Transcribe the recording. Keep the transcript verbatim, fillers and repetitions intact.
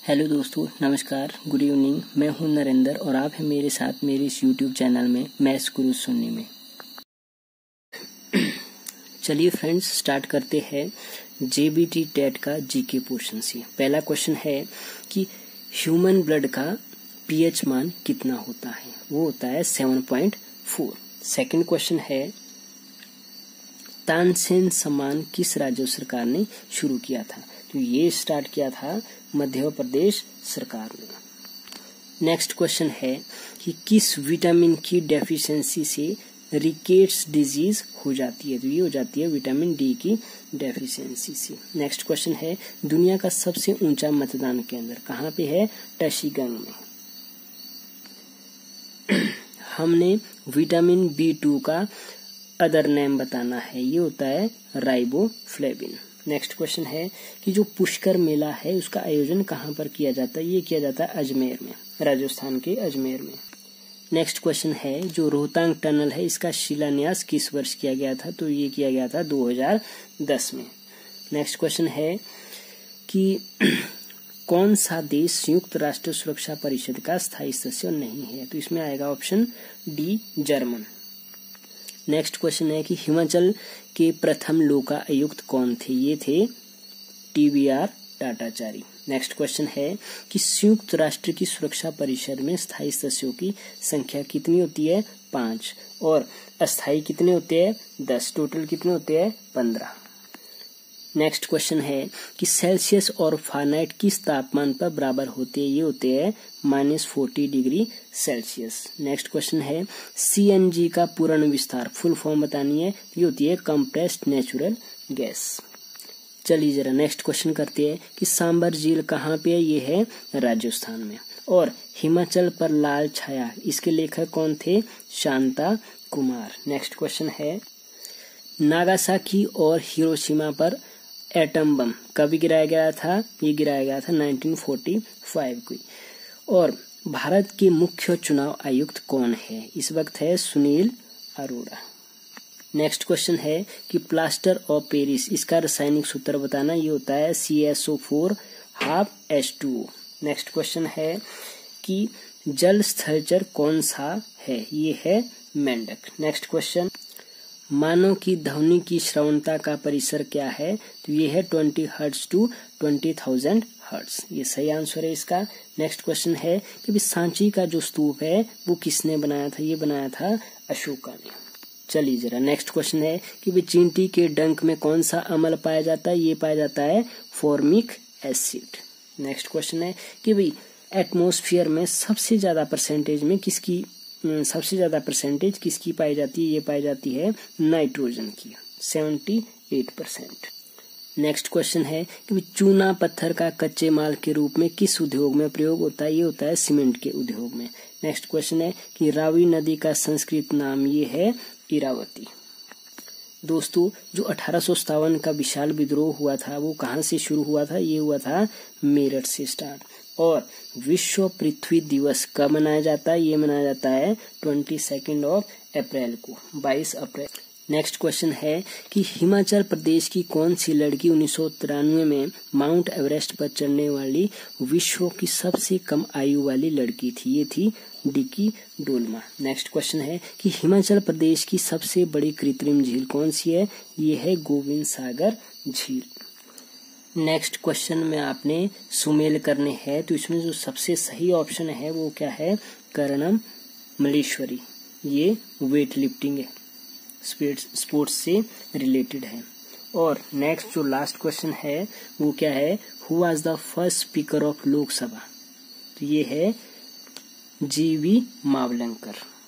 Hello दोस्तों, नमस्कार, good evening. मैं हूं नरेंद्र और आप हैं मेरे साथ मेरे इस यूट्यूब चैनल में मैथ्स गुरु सुनने में। चलिए फ्रेंड्स, स्टार्ट करते हैं जेबीटी टेट का जीके पोर्शन से। पहला क्वेश्चन है कि ह्यूमन ब्लड का पीएच मान कितना होता है। वो होता है seven point four. Second question है तानसेन सम्मान किस राज्य सरकार ने शुरू किया था। तो ये स्टार्ट किया था मध्य प्रदेश सरकार ने। नेक्स्ट क्वेश्चन है कि किस विटामिन की डेफिशिएंसी से रिकेट्स डिजीज हो जाती है। तो ये हो जाती है विटामिन डी की डेफिशिएंसी से। नेक्स्ट क्वेश्चन है दुनिया का सबसे ऊंचा मतदान केंद्र कहाँ पे है। टशीगंग में। हमने विटामिन बी टू का अदर नेम बताना है। ये होता है राइबोफ्लेविन। नेक्स्ट क्वेश्चन है कि जो पुष्कर मेला है उसका आयोजन कहाँ पर किया जाता है। ये किया जाता है अजमेर में, राजस्थान के अजमेर में। नेक्स्ट क्वेश्चन है जो रोहतांग टनल है इसका शिलान्यास किस वर्ष किया गया था। तो ये किया गया था दो हज़ार दस में। नेक्स्ट क्वेश्चन है कि कौन सा देश संयुक्त राष्ट्र सुरक्षा परिषद का स्थायी सदस्य नहीं है। तो इसमें आएगा option D, German. Next question है कि हिमाचल के प्रथम लोका आयुक्त कौन थे। ये थे टीबीआर टाटाचारी। नेक्स्ट क्वेश्चन है कि संयुक्त राष्ट्र की सुरक्षा परिषद में स्थायी सदस्यों की संख्या कितनी होती है। पांच। और अस्थायी कितने होते हैं। दस। टोटल कितने होते हैं। पंद्रह। नेक्स्ट क्वेश्चन है कि सेल्सियस और फारेनहाइट किस तापमान पर बराबर होते हैं। ये होते हैं minus forty degree Celsius. Next question है सीएनजी का पूर्ण विस्तार फुल फॉर्म बतानी है। ये होती है कंप्रेस्ड नेचुरल गैस। चलिए जरा नेक्स्ट क्वेश्चन करते हैं कि सांबर झील कहाँ पे है। ये है राजस्थान में। और हिमाचल पर लाल छाया इसके लेखक कौन थे। शांता कुमार। नेक्स्ट क्वेश्चन है नागासाकी और हिरोशिमा पर एटम बम कब गिराया गया था। ये गिराया गया था नाइनटीन फोर्टी फाइव को। और भारत के मुख्य चुनाव आयुक्त कौन है। इस वक्त है सुनील अरोड़ा। नेक्स्ट क्वेश्चन है कि प्लास्टर ऑफ पेरिस इसका रासायनिक सूत्र बताना। ये होता है C S O four half H two O. Next question है कि जल स्थलचर कौन सा है। ये है मेंढक। नेक्स्ट क्वेश्चन मानव की ध्वनि की श्रवणता का परिसर क्या है। तो ये है twenty hertz to twenty thousand hertz. ये सही आंसर है इसका। नेक्स्ट क्वेश्चन है कि सांची का जो स्तूप है वो किसने बनाया था। ये बनाया था अशोका ने। चलिए जरा नेक्स्ट क्वेश्चन है कि चींटी के डंक में कौन सा अम्ल पाया जाता है। ये पाया जाता है फॉर्मिक एसिड। नेक्स्ट क्वेश्चन है कि भाई एटमॉस्फेयर में सबसे ज्यादा परसेंटेज में किसकी सबसे ज्यादा परसेंटेज किसकी पाई जाती है। ये पाई जाती है नाइट्रोजन की, seventy eight percent. Next question है कि चूना पत्थर का कच्चे माल के रूप में किस उद्योग में प्रयोग होता है। ये होता है सीमेंट के उद्योग में। नेक्स्ट क्वेश्चन है कि रावी नदी का संस्कृत नाम ये है इरावती। दोस्तों जो अठारह सौ सत्तावन का विशाल विद्रोह हुआ था वो कहाँ से शुरू हुआ था। ये हुआ था मेरठ से स्टार्ट। और विश्व पृथ्वी दिवस कब मनाया जाता है। ये मनाया जाता है ट्वेंटी सेकेंड ऑफ अप्रैल को, बाईस अप्रैल। नेक्स्ट क्वेश्चन है कि हिमाचल प्रदेश की कौन सी लड़की उन्नीस सौ तिरानवे में माउंट एवरेस्ट पर चढ़ने वाली विश्व की सबसे कम आयु वाली लड़की थी। ये थी डिकी डोलमा। नेक्स्ट क्वेश्चन है कि हिमाचल प्रदेश की सबसे बड़ी कृत्रिम झील कौन सी है। ये है गोविंद सागर झील। नेक्स्ट क्वेश्चन में आपने सुमेल करने हैं। तो इसमें जो सबसे सही ऑप्शन है वो क्या है। कर्णम मलेश्वरी। ये वेट लिफ्टिंग है, स्पोर्ट्स से रिलेटेड है। और नेक्स्ट जो लास्ट क्वेश्चन है वो क्या है। Who was the first speaker of Lok Sabha. तो ये है जी वी मावलंकर।